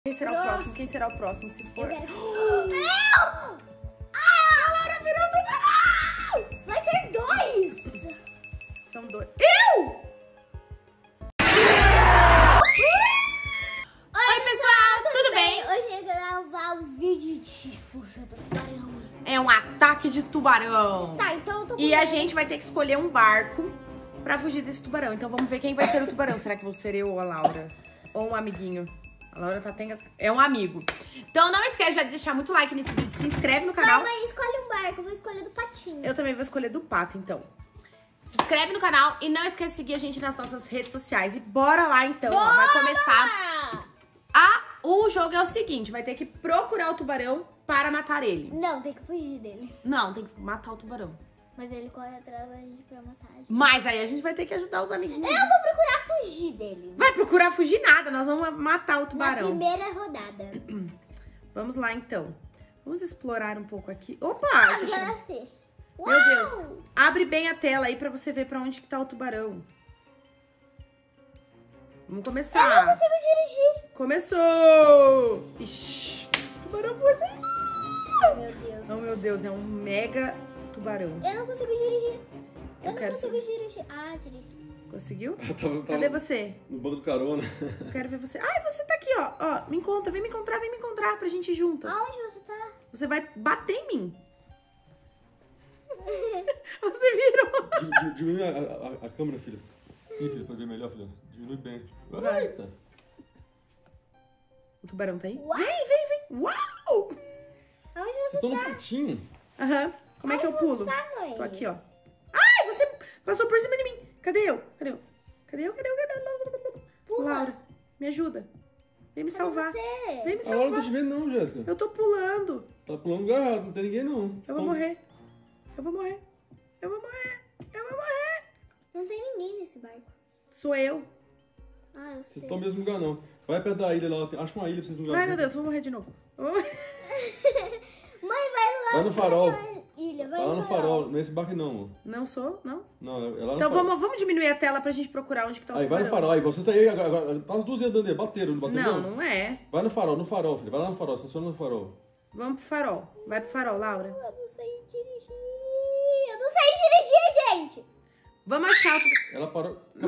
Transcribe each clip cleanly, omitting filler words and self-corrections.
Quem será o próximo? Quem será o próximo, se for? Eu quero... Eu! A Laura virou tubarão! Vai ter 2! São 2. Eu! Oi, pessoal, tudo bem? Hoje eu vou gravar um vídeo de fuga do tubarão. É um ataque de tubarão. Tá, então eu tô com E a gente vai ter que escolher um barco pra fugir desse tubarão. Então vamos ver quem vai ser o tubarão. Será que vou ser eu ou a Laura? Ou um amiguinho? A Laura tá engasgada. É um amigo. Então não esquece de deixar muito like nesse vídeo. Se inscreve no canal. Mas escolhe um barco, eu vou escolher do patinho. Eu também vou escolher do pato, então. Se inscreve no canal e não esquece de seguir a gente nas nossas redes sociais. E bora lá, então. Ó, vai começar. O jogo é o seguinte, vai ter que procurar o tubarão para matar ele. Não, tem que fugir dele. Não, tem que matar o tubarão. Mas ele corre atrás da gente pra matar a gente. Mas aí a gente vai ter que ajudar os amiguinhos. Eu vou procurar fugir dele. Vai procurar fugir nada, nós vamos matar o Na tubarão. primeira rodada. Vamos lá, então. Vamos explorar um pouco aqui. Opa! Ah, já já chegou. sei. Meu Deus. Abre bem a tela aí pra você ver pra onde que tá o tubarão. Vamos começar. Eu não consigo dirigir. Começou! Ixi, o tubarão fugiu. Meu Deus. Oh, meu Deus, é um mega tubarão. Eu não consigo dirigir. Eu não quero consigo dirigir. Ah, dirigi. Conseguiu? Tava Cadê você? no banco do carona. Eu quero ver você. Ai, você tá aqui, ó. Ó, me encontra, vem me encontrar pra gente ir juntas. Aonde você tá? Você vai bater em mim. Você virou. Diminui a câmera, filha. Sim, filha, pra ver melhor, filha. Diminui bem. Vai. Eita. O tubarão tá aí? Uau. Vem. Uau! Aonde Vocês você estão no tá? patinho. Aham. Como é que eu Aonde pulo? você tá, mãe? Tô aqui, ó. Ai, você passou por cima de mim. Cadê eu? Cadê eu? Pula. Laura, me ajuda. Vem me Cadê salvar. você? Vem me A Laura não tá salvar. te vendo não, Jéssica. Eu tô pulando. Tá pulando no lugar errado, não tem ninguém não. Eu vou morrer. Eu vou morrer. Não tem ninguém nesse barco. Sou eu. Ah, eu Vocês sei. estão no mesmo lugar não. Vai perto da ilha lá, acha uma ilha pra vocês no lugar. Ai, meu Deus, vou morrer de novo. Mãe, vai lá. Vai no farol. naquela Ilha, vai Vai lá no farol, nesse barco não, mano. Não sou, não? Não, é lá no Então farol. vamos diminuir a tela pra gente procurar onde que tá o Aí, vai no tubarão. farol. Aí, vocês tá aí agora. Tá as duas andando aí, bateram, não bateram Não é. Vai no farol, filha. Vai lá no farol, estaciona no farol. Vamos pro farol. Vai pro farol, Laura. Eu não sei dirigir. Eu não sei dirigir, gente. Vamos achar o tubarão. Ela parou. Eu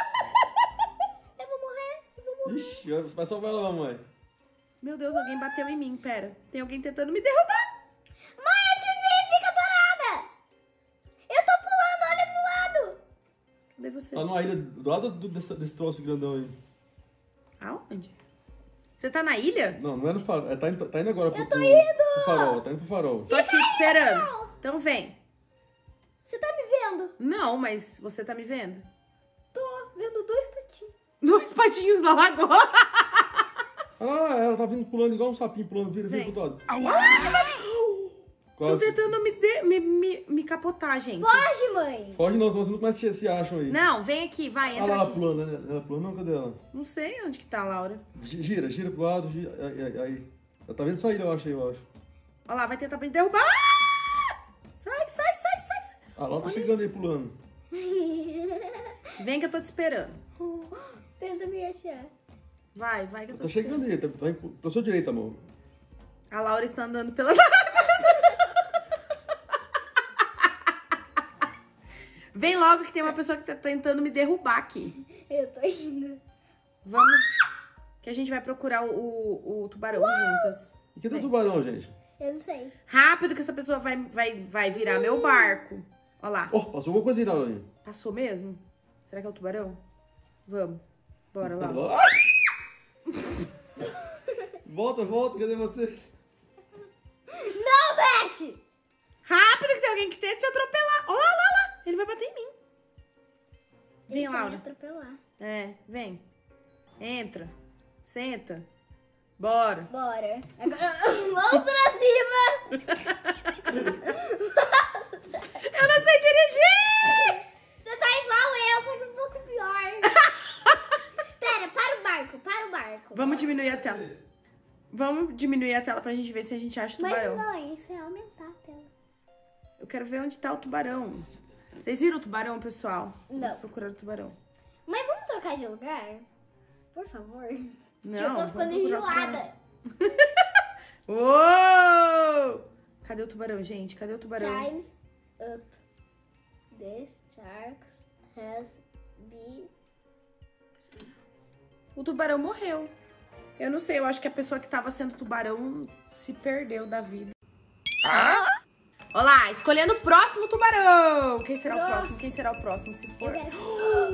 vou morrer. Ixi, vai salvar ela, mãe. Meu Deus, alguém bateu em mim, pera. Tem alguém tentando me derrubar. Mãe, eu te vi, fica parada. Eu tô pulando, olha pro lado. Cadê você? Tá numa ilha do lado desse troço grandão aí. Aonde? Você tá na ilha? Não, não é no farol. Tá indo agora pro farol. Tá indo pro farol. Tô aqui te esperando. Então vem. Você tá me vendo? Não, mas você tá me vendo? Tô vendo 2 patinhos. 2 patinhos na lagoa. Olha lá, ela tá vindo pulando igual um sapinho pulando. Vira Vem. pro lado. Tô Quase. tentando me capotar, gente. Foge, mãe. Foge não, senão vocês nunca mais se acham aí. Não, vem aqui, vai, Olha entra lá, ela aqui. pulando, né? Ela pulando, não, cadê ela? Não sei onde que tá a Laura. Gira pro lado, gira. Aí. Ela tá vendo sair, eu acho. Olha lá, vai tentar me derrubar. Sai. A Laura tá Olha chegando aí pulando. Vem que eu tô te esperando. Tenta me achar. Vai que eu tô Tá te chegando aí, tá pra sua direita, amor. A Laura está andando pelas águas. Vem logo que tem uma pessoa que tá tentando me derrubar aqui. Eu tô indo. Vamos, que a gente vai procurar o tubarão juntas. E cadê o tubarão, gente? Eu não sei. Rápido que essa pessoa vai virar meu barco. Olha lá. Ó, passou alguma coisa aí, Laura. Passou mesmo? Será que é o tubarão? Vamos. Bora lá. Volta, cadê você? Não mexe! Rápido que tem alguém que tenta te atropelar. Olha lá. Ele vai bater em mim. Vem, Ele quer me Laura. atropelar. É, vem. Entra. Senta. Bora. Bora. Agora, vamos pra cima! Eu não sei dirigir! Você tá igual eu, só que um pouco pior. Pera, para o barco. Vamos diminuir a tela. Vamos diminuir a tela pra gente ver se a gente acha o Mas, tubarão. mãe, isso é aumentar a tela. Eu quero ver onde tá o tubarão. Vocês viram o tubarão, pessoal? Não. Vamos procurar o tubarão. Mãe, vamos trocar de lugar? Por favor. Não, que eu tô ficando enjoada. Uou! Cadê o tubarão, gente? Cadê o tubarão? Time's up. The sharks has been... O tubarão morreu. Eu não sei, eu acho que a pessoa que tava sendo tubarão se perdeu da vida. Olha lá, escolhendo o próximo tubarão. Quem será o próximo? Quem será o próximo? Se for... Eu quero...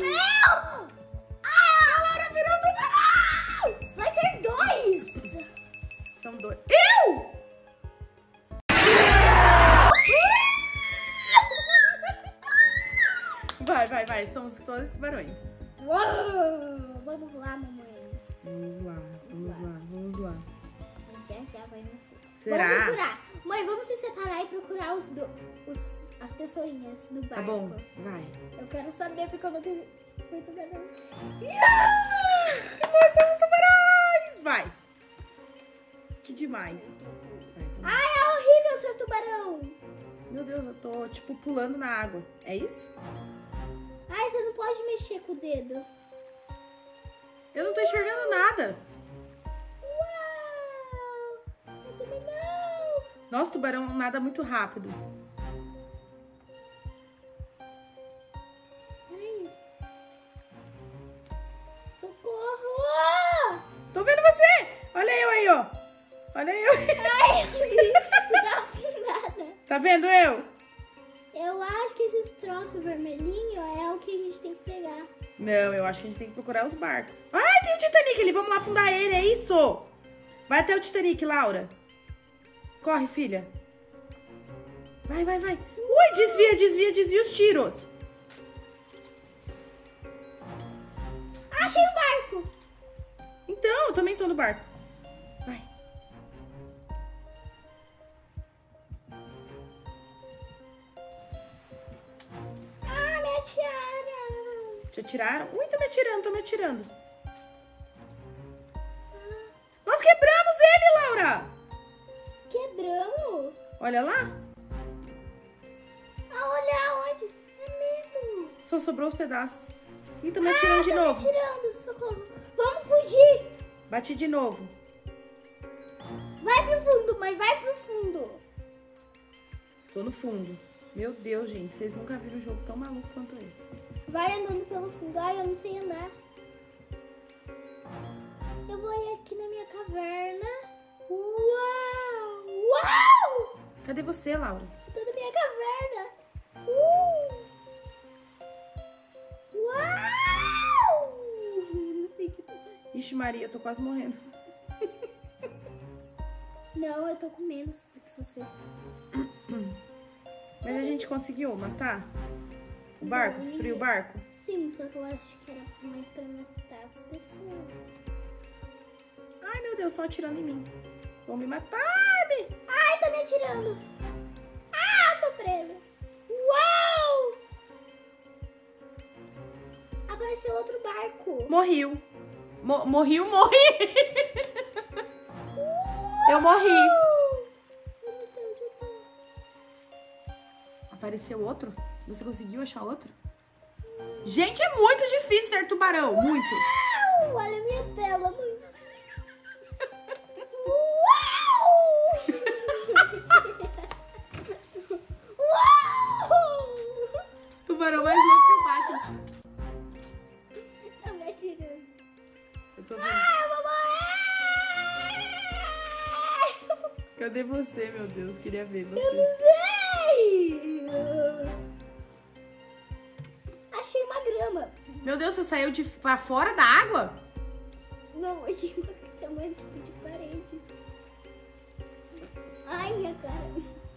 A Laura virou tubarão! Vai ter 2! São 2. Eu! Vai. Somos todos tubarões. Uou! Vamos lá, mamãe. Vamos lá. Já vai nascer. Será? Vamos procurar. Mãe, vamos se separar e procurar as pessoinhas no barco. Tá bom, vai. Eu quero saber porque eu não tenho muito tubarão. Nós somos tubarões! Vai. Que demais. Vai. Ai, é horrível ser tubarão. Meu Deus, eu tô, tipo, pulando na água. É isso? Ai, você não pode mexer com o dedo. Eu não tô enxergando nada. Uau! Eu também não. Nossa, o tubarão nada muito rápido. Ai. Socorro! Tô vendo você! Olha eu aí, ó. Olha eu. Ai, você tá afundada. Tá vendo eu? Eu acho que esses troços vermelhinhos é o que a gente tem que pegar. Não, eu acho que a gente tem que procurar os barcos. Ai, tem o Titanic ali. Vamos lá afundar ele, é isso? Vai até o Titanic, Laura. Corre, filha. Vai. Ui, desvia os tiros. Achei o barco. Então, eu também tô no barco. Vai. Ah, minha tiara. Te atiraram? Ui, tô me atirando. Nós quebramos ele, Laura. Quebramos? Olha lá. Ah, olha onde? É mesmo. Só sobrou os pedaços. Ih, tô me atirando de novo. Me atirando, socorro. Vamos fugir. Bati de novo. Vai pro fundo, mãe, vai pro fundo. Tô no fundo. Meu Deus, gente. Vocês nunca viram um jogo tão maluco quanto esse. Vai andando pelo fundo. Ai, eu não sei andar. Eu vou ir aqui na minha caverna. Uau! Uau! Cadê você, Laura? Eu tô na minha caverna. Uau! Não sei o que tá fazendo. Ixi, Maria, eu tô quase morrendo. Não, eu tô com menos do que você. Mas a gente conseguiu matar o barco? Não, Destruir o barco? Sim, só que eu acho que era mais pra matar as pessoas. Ai, meu Deus, estão atirando em mim. Vão me matar, Ai, tá me atirando. Ah, tô presa. Uau! Apareceu outro barco. Morri. Eu morri. Eu não sei onde eu tô. Apareceu outro? Você conseguiu achar outro? Gente, é muito difícil ser tubarão. Muito. Uau! Olha a minha tela, mãe. Uau! Uau! Tubarão mais louco que o Batman. Tá me atirando. Eu tô vendo. Ai, mamãe! Cadê você, meu Deus? Queria ver você. Eu não sei! Achei uma grama. Meu Deus, você saiu pra fora da água? Não, achei uma grama tipo de parede. Ai, minha cara.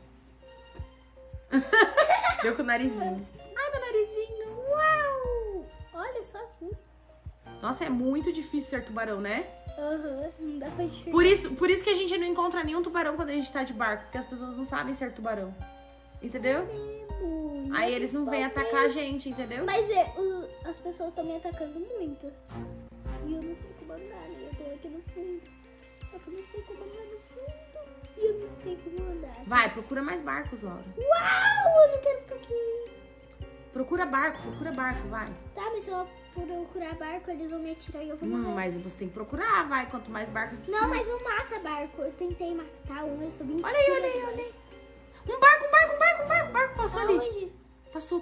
Deu com o narizinho. Ai, meu narizinho. Uau! Olha só assim. Nossa, é muito difícil ser tubarão, né? Aham, não dá pra enxergar. Por isso que a gente não encontra nenhum tubarão quando a gente tá de barco. Porque as pessoas não sabem ser tubarão. Entendeu? Aí eles não vêm atacar a gente, entendeu? Mas as pessoas estão me atacando muito. E eu não sei como andar, né? Eu tô aqui no fundo. Só que eu não sei como andar no fundo. E eu não sei como andar. Vai, procura mais barcos, Laura. Uau! Eu não quero ficar aqui. Procura barco, vai. Tá, mas se eu procurar barco, eles vão me atirar e eu vou morrer. Mas você tem que procurar, vai. Quanto mais barcos... Não, mas não mata barco. Eu tentei matar um, eu subi em cima. Olha aí, olha aí, olha aí. Um barco passou ali. Aonde? Passou.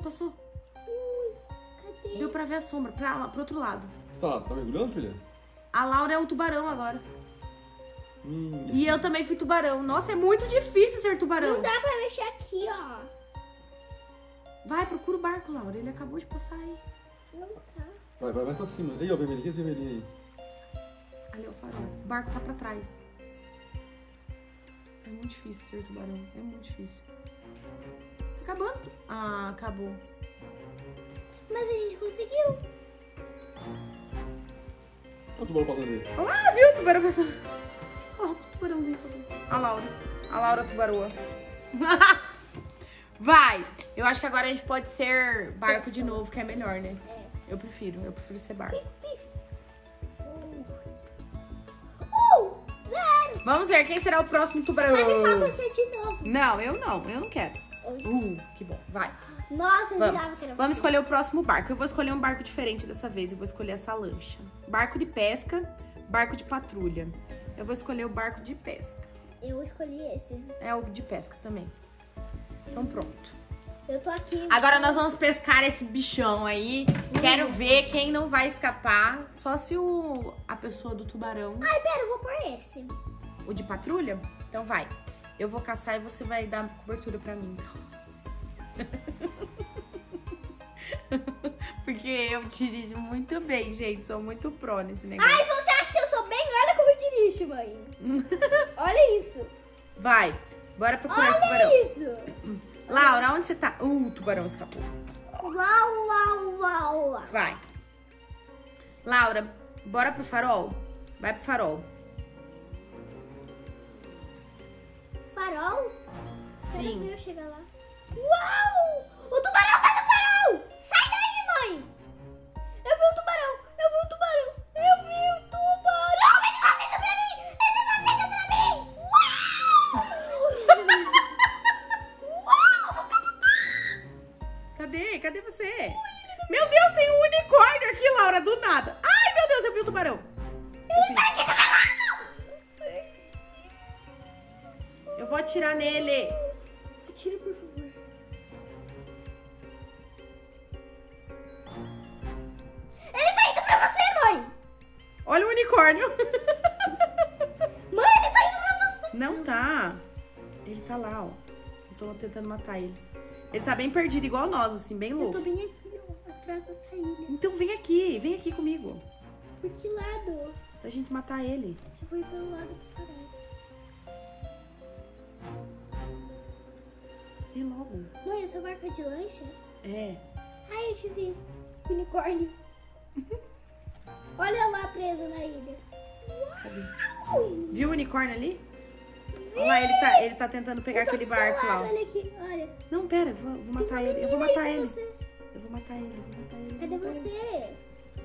Cadê? Deu pra ver a sombra, pro outro lado. Você tá mergulhando, filha? A Laura é o tubarão agora. E eu também fui tubarão. Nossa, é muito difícil ser tubarão. Não dá pra mexer aqui, ó. Vai, procura o barco, Laura. Ele acabou de passar aí. Não tá. Vai pra cima. Aí, ó, vermelhinho, esse vermelhinho aí. Ali é o farol. O barco tá pra trás. É muito difícil ser tubarão. É muito difícil. Tá acabando. Ah, acabou. Mas a gente conseguiu. Olha o tubarão passando aí. Olha lá, viu o tubarão passando. Ó, o tubarãozinho passando. A Laura tubaroa. Vai. Eu acho que agora a gente pode ser barco de novo, que é melhor, né? É. Eu prefiro ser barco. 0. Vamos ver quem será o próximo tubarão. Só me falta ser de novo. Não, eu não quero. Que bom, vai. Nossa, eu Vamos. jurava que era Vamos você. escolher o próximo barco. Eu vou escolher um barco diferente dessa vez. Eu vou escolher essa lancha. Barco de pesca, barco de patrulha. Eu vou escolher o barco de pesca. Eu escolhi esse. É o de pesca também. Então pronto. Eu tô aqui. Agora nós vamos pescar esse bichão aí. Quero ver quem não vai escapar. Só se a pessoa do tubarão. Ai, pera, eu vou pôr esse. O de patrulha? Então vai. Eu vou caçar e você vai dar cobertura pra mim. Porque eu dirijo muito bem, gente. Sou muito pró nesse negócio. Ai, você acha que eu sou bem? Olha como eu dirijo, mãe. Olha isso. Vai. Bora procurar esse tubarão. Olha isso. Laura, onde você tá? O tubarão escapou. Uau. Vai. Laura, bora pro farol? Vai pro farol. Farol? Sim. Quero ver eu chegar lá. Uau! O tubarão tá no farol! Sai daí, mãe! Eu vi o tubarão! Eles vão vindo pra mim! Uau! Cadê você? Meu Deus, tem um unicórnio aqui, Laura, do nada. Ai, meu Deus, eu vi o tubarão. Ele tá aqui do meu lado! Eu vou atirar nele. Atira, por favor. Ele tá indo pra você, mãe! Olha o unicórnio. Mãe, ele tá indo pra você! Não tá. Ele tá lá, ó. Eu tô tentando matar ele. Ele tá bem perdido, igual nós, assim, bem Eu louco. tô bem aqui, ó, atrás dessa ilha. Então vem aqui comigo. Por que lado? Pra gente matar ele. Eu vou ir pelo lado do farol. Vem logo. Mãe, essa marca de lancha? É. Ai, eu te vi. Unicórnio. Olha lá presa na ilha. Cadê? Viu o unicórnio ali? Olha lá, ele tá tentando pegar Eu tô aquele barco lá. selada, Ó. olha aqui, olha. Não, pera, eu vou matar Tem uma ele. Eu vou menina matar aí com ele. você. Eu vou matar ele. Cadê você?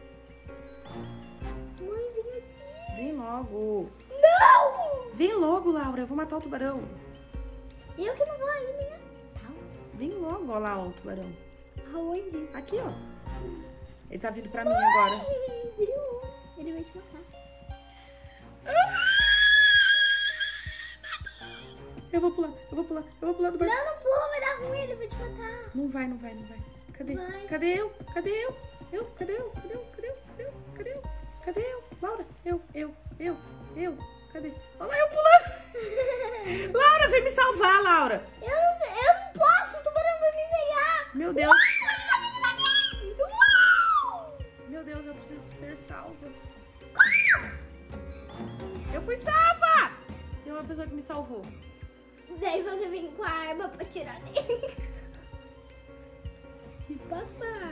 Mãe, vem aqui. Vem logo. Não! Vem logo, Laura. Eu vou matar o tubarão. Eu que não vou ainda, né? Vem logo, olha lá o tubarão. Aonde? Aqui, ó. Ele tá vindo pra mim agora. Ai, viu? Ele vai te matar. Eu vou pular do barco. Não, não pula, vai dar ruim, ele vai te matar. Não vai. Cadê? Vai. Cadê eu? Cadê eu? Laura, eu. Cadê? Olha lá, eu pulando. Laura, vem me salvar, Laura. Eu não sei, eu não posso, o tubarão vai me pegar. Meu Deus. Uau! Meu Deus, eu preciso ser salva. Eu fui salva! Tem uma pessoa que me salvou. Daí você vem com a arma pra tirar nele. Me passa.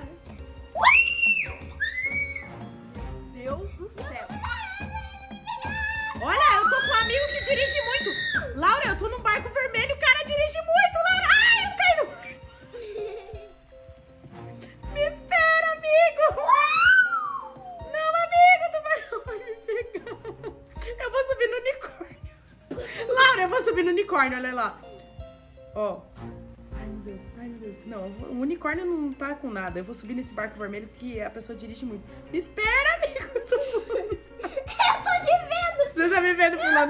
Deus do céu. Olha, eu tô com um amigo que dirige muito. Laura, eu tô num barco vermelho, o cara dirige muito, Laura. Ai, eu caí no... Me espera, amigo. Não, amigo, o tubarão vai me pegar. Eu vou subir no unicórnio. Laura, eu vou subir no unicórnio, olha lá. Ó. Ai, meu Deus. Deus. Não, o unicórnio não tá com nada. Eu vou subir nesse barco vermelho porque a pessoa dirige muito. Me espera, amigo. Eu tô te vendo. Você tá me vendo pulando?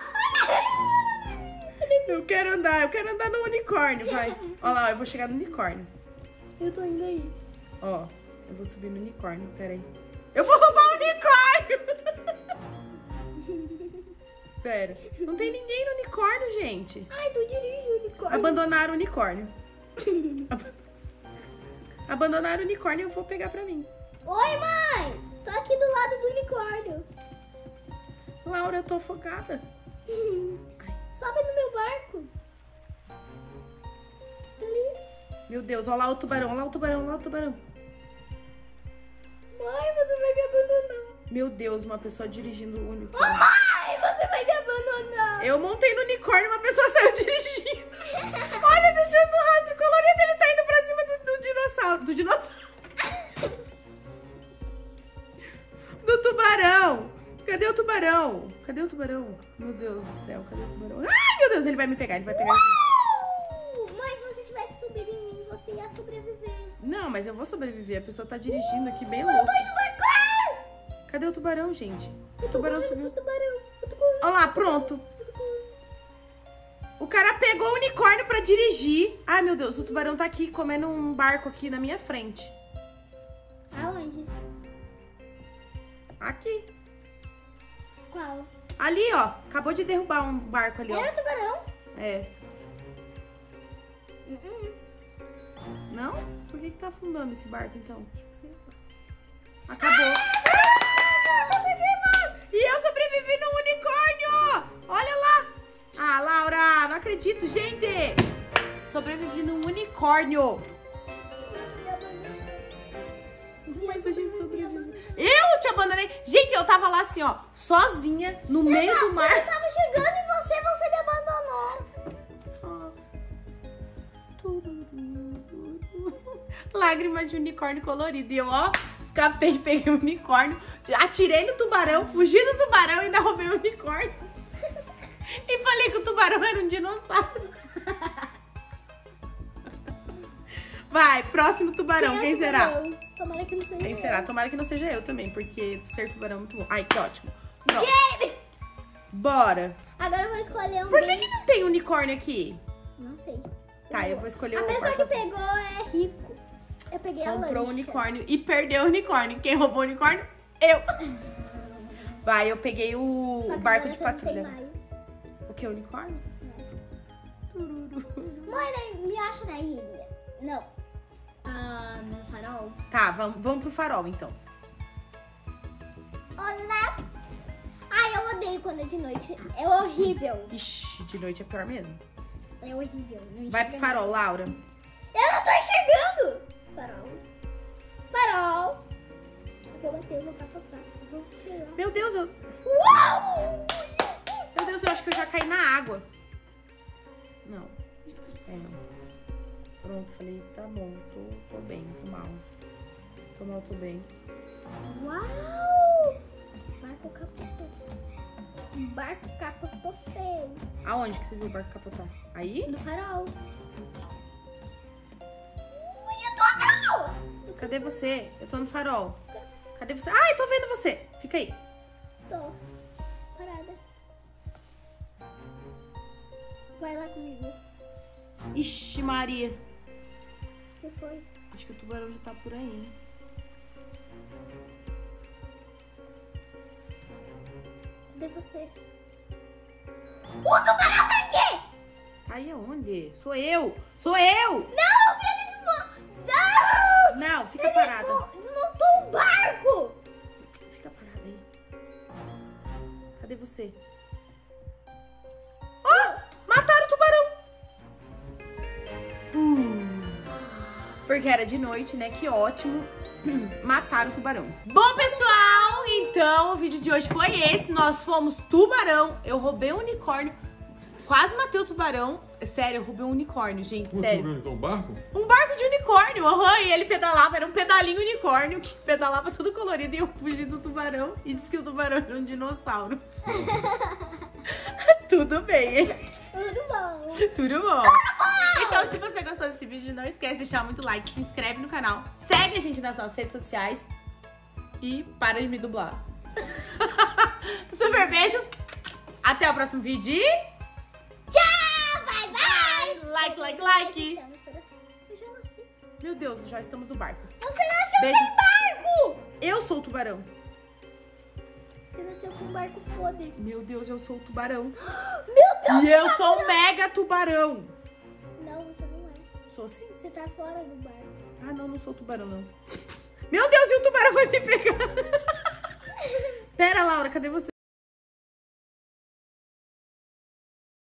Eu quero andar no unicórnio, vai. Olha lá, eu vou chegar no unicórnio. Eu tô indo aí. Ó, eu vou subir no unicórnio, peraí. Eu vou roubar o unicórnio! Espera. Não tem ninguém no unicórnio, gente. Ai, tu dirige o unicórnio. Abandonaram o unicórnio. Abandonaram o unicórnio e eu vou pegar pra mim. Oi, mãe. Tô aqui do lado do unicórnio. Laura, eu tô afogada. Sobe no meu barco. Feliz. Meu Deus, olha lá o tubarão, olha lá o tubarão, olha lá o tubarão. Mãe, você vai me abandonar. Meu Deus, uma pessoa dirigindo o Ô, unicórnio. mãe, você vai me abandonar. Eu montei no unicórnio e uma pessoa saiu dirigindo. Olha, deixando um rastro colorido, ele tá indo pra cima do dinossauro. Do dinossauro. Do tubarão. Cadê o tubarão? Cadê o tubarão? Meu Deus do céu, cadê o tubarão? Ai, meu Deus, ele vai me pegar, ele vai pegar. Mãe, se você tivesse subido em mim, você ia sobreviver. Não, mas eu vou sobreviver. A pessoa tá dirigindo aqui bem Eu louca. tô indo barco. Cadê o tubarão, gente? Eu O tô tubarão correndo subiu. pro tubarão. Eu tô correndo. Olha lá, pronto. O cara pegou o unicórnio pra dirigir. Ai, meu Deus, o tubarão tá aqui comendo um barco aqui na minha frente. Aonde? Aqui. Qual? Ali, ó. Acabou de derrubar um barco ali, ó. Era o tubarão? É. Não? Por que tá afundando esse barco, então? Acabou. E eu sobrevivi no unicórnio! Olha lá! Ah, Laura, não acredito, gente! Sobrevivi num unicórnio! Mas a gente sobreviveu. Eu te abandonei! Gente, eu tava lá assim, ó, sozinha, no meio do mar. Eu tava chegando em você, você me abandonou. Lágrimas de unicórnio colorido. E eu, ó, escapei, peguei o unicórnio, atirei no tubarão, fugi do tubarão e ainda roubei o unicórnio. E falei que o tubarão era um dinossauro. Vai, próximo tubarão, quem será? Tubarão? Tomara que não seja Quem eu. será? Tomara que não seja eu também, porque ser tubarão é muito bom. Ai, que ótimo. Pronto. Bora. Agora eu vou escolher um Por que bem- que não tem unicórnio aqui? Não sei. Tá, eu vou escolher A o pessoa barco que azul. pegou é rico. Eu peguei a lancha. Comprou o unicórnio e perdeu o unicórnio. Quem roubou o unicórnio? Eu. Vai, eu peguei o Só que barco agora de você não tem patrulha. mais. O que, unicórnio? Tururu. Mãe, me acha na ilha. Não. No farol. Tá, vamos pro farol, então. Olá. Ai, eu odeio quando é de noite. É horrível. Ixi, de noite é pior mesmo. É horrível. Não Vai enxerga pro farol, Laura. nada. Eu não tô enxergando. Farol. Farol. Eu vou bater, eu vou capotar. Eu vou tirar. Meu Deus, Uau! meu Deus, eu acho que eu já caí na água. Não. É, não. Pronto, falei, tá bom, tô bem, tô mal. Tô mal, tô bem. Uau! Barco capotou. Barco capotou feio. Aonde que você viu o barco capotar? Aí? No farol. Ui, eu tô andando! Cadê você? Eu tô no farol. Cadê você? Ai, tô vendo você. Fica aí. Tô. Parada. Vai lá comigo. Ixi, Maria. O que foi? Acho que o tubarão já tá por aí, hein? Cadê você? O tubarão tá aqui! Aí aonde? Sou eu! Sou eu! Não, ele desmontou! Não, fica parada. Desmontou o barco! Fica parada aí. Cadê você? Ó! Mataram o tubarão! Porque era de noite, né? Que ótimo. Mataram o tubarão. Bom, pessoal, então o vídeo de hoje foi esse. Nós fomos tubarão. Eu roubei um unicórnio. Quase matei o tubarão. Sério, eu roubei um unicórnio, gente. Sério. Um barco? Um barco de unicórnio. Aham, e ele pedalava. Era um pedalinho unicórnio que pedalava tudo colorido. E eu fugi do tubarão. E disse que o tubarão era um dinossauro. Tudo bem, hein? Tudo bom. Tudo bom. Então Então, se você gostou desse vídeo, não esquece de deixar muito like, se inscreve no canal, segue a gente nas nossas redes sociais e para de me dublar. Super beijo. Até o próximo vídeo e... Tchau, bye, bye. Like. Eu já nasci. Meu Deus, já estamos no barco. Você nasceu Beijo. sem barco. Eu sou o tubarão. Você nasceu com um barco podre. Meu Deus, eu sou o tubarão. Meu Deus. E eu sou o mega tubarão. Não, você não é. Sou sim. Você tá fora do barco. Ah, não sou o tubarão, não. Meu Deus, e o tubarão vai me pegar. Pera, Laura, cadê você?